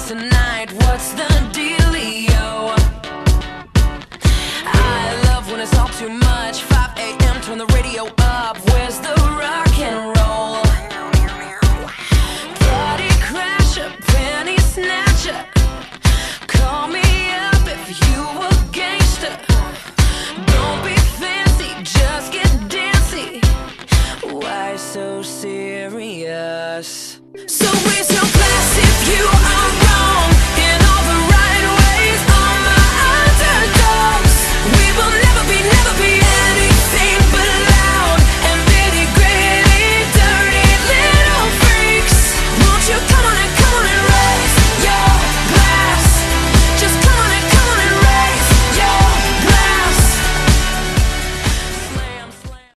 us tonight? What's the dealio? I love when it's all too much. 5 a.m. turn the radio up.